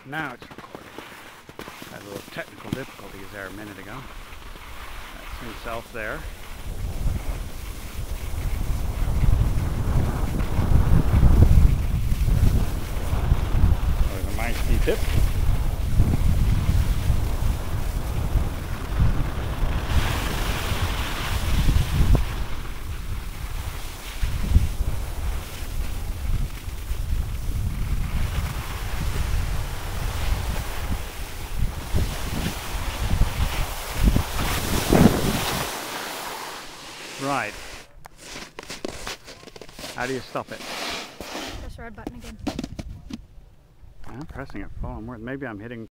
Now it's recording. Had a little technical difficulties there a minute ago. That's himself there. There's a nice ski tip. Right. How do you stop it? Press the red button again. I'm pressing it forward. Maybe I'm hitting